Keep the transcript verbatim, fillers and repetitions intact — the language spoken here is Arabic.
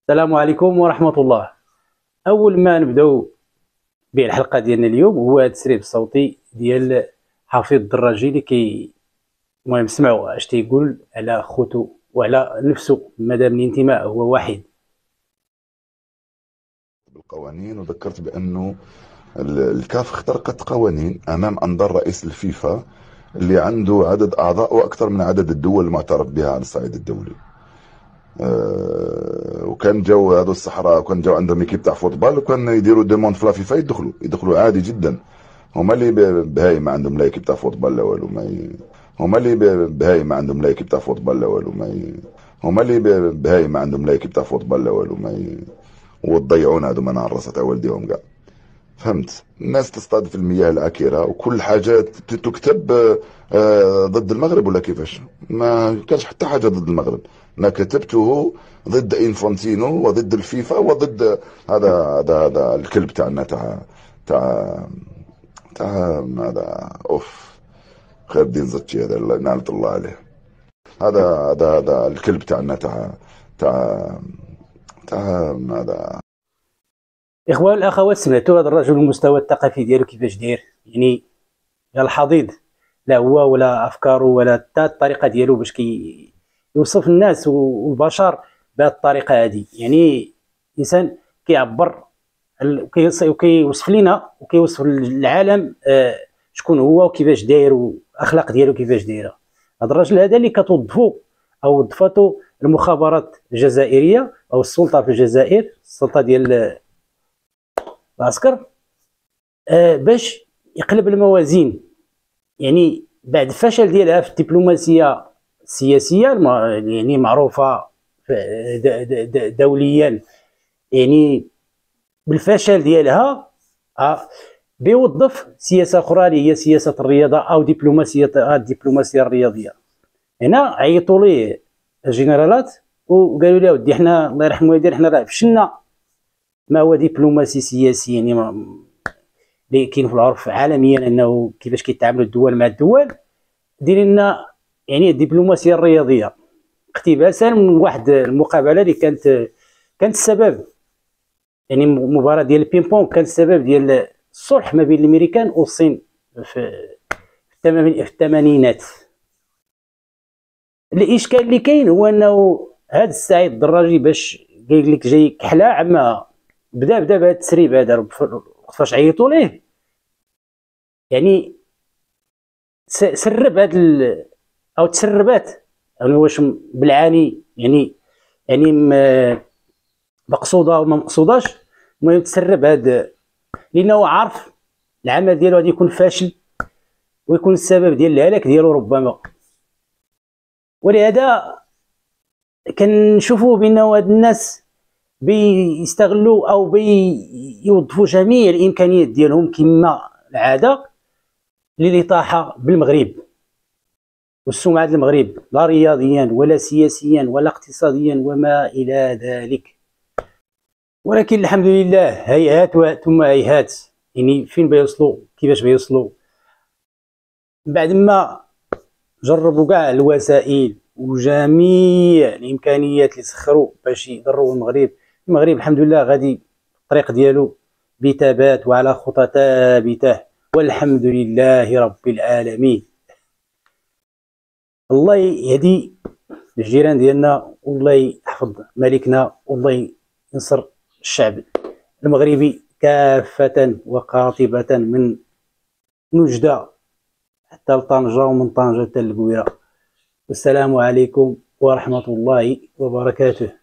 السلام عليكم ورحمة الله. أول ما نبداو بالحلقة ديالنا اليوم هو هذا التسريب الصوتي ديال حفيظ الدراجي اللي كي المهم سمعوا اش تيقول على خوتو وعلى نفسه مادام الانتماء هو واحد. بالقوانين وذكرت بأنه الكاف اخترقت قوانين أمام أنظار رئيس الفيفا اللي عنده عدد أعضاء وأكثر من عدد الدول المعترف بها على الصعيد الدولي. أه وكان جو هذو الصحراء وكان جو عندهم ايكيب تاع فوتبال وكان يديروا ديموند في لافيفا يدخلوا يدخلوا عادي جدا. هما اللي بهاي ما عندهم لا ايكيب تاع فوتبال لا والو ما ي... هما اللي بهاي ما عندهم لا ايكيب تاع فوتبال لا والو ما ي... هما اللي بهاي ما عندهم لا ايكيب تاع فوتبال لا والو ما ي... وتضيعونا هذو منار راسها تاع والديهم كاع. فهمت؟ الناس تصطاد في المياه العكرة وكل حاجة تكتب ضد المغرب ولا كيفاش؟ ما كانش حتى حاجة ضد المغرب، أنا كتبته ضد إنفانتينو وضد الفيفا وضد هذا هذا هذا الكلب تاعنا تاع تاع تاع هذا أوف خير الدين زكي هذا نعمة الله عليه. هذا هذا هذا الكلب تاعنا تاع تاع تاع هذا. اخوان والاخوات، سمعتوا هذا الرجل المستوى الثقافي ديالو كيفاش داير؟ يعني يا الحضيض، لا هو ولا افكاره ولا حتى الطريقه ديالو باش كي يوصف الناس والبشر بهذه الطريقه هذه. يعني انسان كيعبر وكيوصف لنا وكيوصف للعالم آه شكون هو وكيفاش داير والاخلاق ديالو كيفاش دايره. هذا الرجل هذا اللي كتوظفو او وظفته المخابرات الجزائريه او السلطه في الجزائر، السلطه ديال العسكر، آه باش يقلب الموازين. يعني بعد الفشل ديالها في الدبلوماسيه السياسيه يعني معروفه دوليا، يعني بالفشل ديالها آه بيوظف سياسه اخرى اللي هي سياسه الرياضه او دبلوماسيه الدبلوماسيه الرياضيه. هنا عيطوا ليه الجنرالات وقالوا له ودي حنا الله يرحم والديه حنا راه فشلنا ما هو دبلوماسي سياسي، يعني اللي كاين في العرف عالميا انه كيفاش كيتعاملوا الدول مع الدول. دير لنا يعني الدبلوماسيه الرياضيه اقتباسا من واحد المقابله اللي كانت كانت السبب، يعني مباراه ديال البين بونغ كانت السبب ديال الصلح ما بين الامريكان والصين في الثمانينات. الاشكال اللي كاين هو انه هذا السعيد الدراجي باش قال لك جاي كحله عما بدا بدا بهذا التسريب هذا فاش عيطوا ليه، يعني سرب هذا او تسربات يعني واش بالعاني يعني يعني مقصوده او ما مقصوداش. المهم تسرب هذا لانه عارف العمل ديالو غادي يكون فاشل ويكون السبب ديال الهلاك ديالو ربما. ولهذا كنشوفوا بانه هاد الناس بيستغلوا او بيوظفوا جميع الامكانيات ديالهم كما العاده للاطاحه بالمغرب والسمعه ديال المغرب، لا رياضيا ولا سياسيا ولا اقتصاديا وما الى ذلك. ولكن الحمد لله هيهات ثم هيهات، يعني فين بيوصلوا كيفاش بيوصلوا بعد ما جربوا كاع الوسائل وجميع الامكانيات اللي سخروا باش يضروا المغرب. المغرب الحمد لله غادي الطريق ديالو بثبات وعلى خطى ثابته والحمد لله رب العالمين. الله يهدي الجيران ديالنا والله يحفظ ملكنا والله ينصر الشعب المغربي كافة وقاطبة من نجدة حتى لطنجة ومن طنجة حتى للقويرة. والسلام عليكم ورحمة الله وبركاته.